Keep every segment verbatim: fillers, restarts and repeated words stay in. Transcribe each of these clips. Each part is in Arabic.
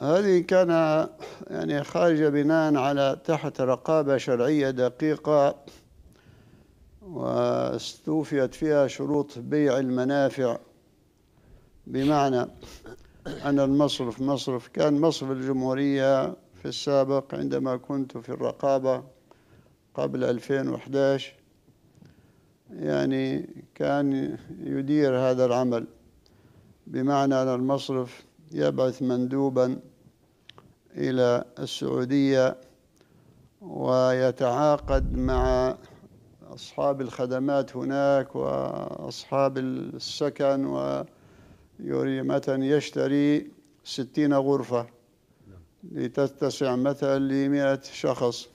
هذه كان يعني خارجة بناء على تحت رقابة شرعية دقيقة، واستوفيت فيها شروط بيع المنافع، بمعنى أن المصرف مصرف كان مصرف الجمهورية في السابق عندما كنت في الرقابة قبل ألفين وأحد عشر، يعني كان يدير هذا العمل، بمعنى أن المصرف يبعث مندوبا إلى السعودية ويتعاقد مع أصحاب الخدمات هناك وأصحاب السكن، ويري مثلا يشتري ستين غرفة لتتسع مثلا لمئة شخص،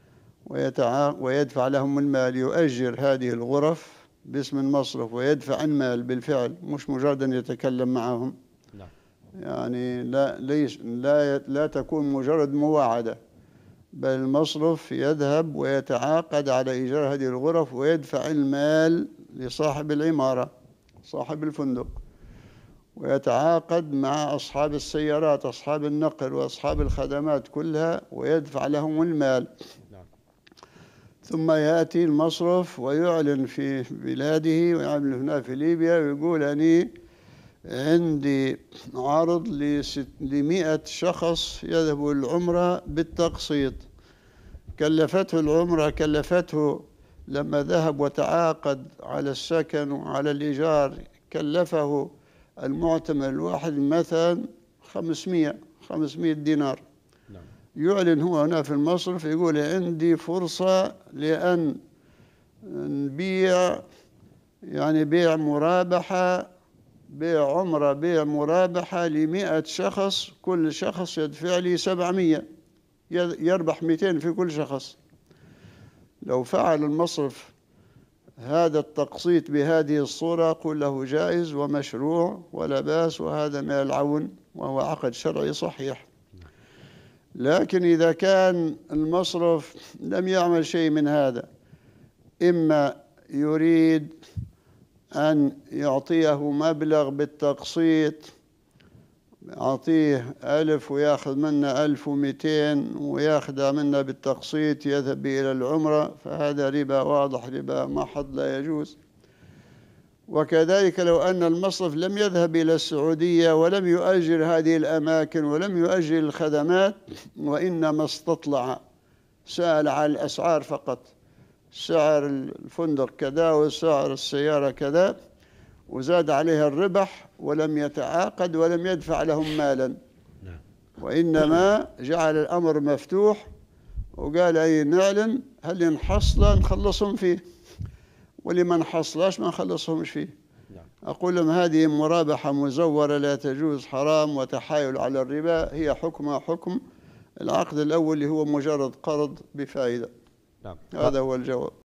ويدفع لهم المال، يؤجر هذه الغرف باسم المصرف ويدفع المال بالفعل، مش مجرد أن يتكلم معهم. يعني لا ليش لا لا تكون مجرد مواعدة، بل المصرف يذهب ويتعاقد على إيجار هذه الغرف ويدفع المال لصاحب العمارة صاحب الفندق، ويتعاقد مع أصحاب السيارات أصحاب النقل وأصحاب الخدمات كلها ويدفع لهم المال. ثم يأتي المصرف ويعلن في بلاده ويعمل هنا في ليبيا ويقول أني عندي عرض لمئة شخص يذهبوا العمرة بالتقسيط. كلفته العمرة كلفته لما ذهب وتعاقد على السكن وعلى الإيجار، كلفه المعتمر الواحد مثلا خمسمئة خمسمئة دينار. يعلن هو هنا في المصرف يقول عندي فرصة لأن نبيع، يعني بيع مرابحة، بيع عمرة بيع مرابحة لمئة شخص، كل شخص يدفع لي سبعمئة، يربح مئتين في كل شخص. لو فعل المصرف هذا التقسيط بهذه الصورة قل له جائز ومشروع ولا بأس، وهذا من العون وهو عقد شرعي صحيح. لكن إذا كان المصرف لم يعمل شيء من هذا، إما يريد أن يعطيه مبلغ بالتقسيط، يعطيه ألف ويأخذ منا ألف ومئتين ويأخذ منا بالتقسيط يذهب إلى العمرة، فهذا ربا واضح، ربا محض لا يجوز. وكذلك لو أن المصرف لم يذهب إلى السعودية ولم يؤجر هذه الأماكن ولم يؤجر الخدمات، وإنما استطلع سأل على الأسعار فقط، سعر الفندق كذا وسعر السيارة كذا، وزاد عليها الربح ولم يتعاقد ولم يدفع لهم مالا، وإنما جعل الأمر مفتوح وقال أي نعلن هل نحصله نخلصهم فيه، ولمن حصلاش ما نخلصهمش فيه. أقول لهم هذه مرابحة مزورة لا تجوز، حرام، وتحايل على الربا، هي حكمها حكم العقد الأول اللي هو مجرد قرض بفائدة. هذا هو الجواب.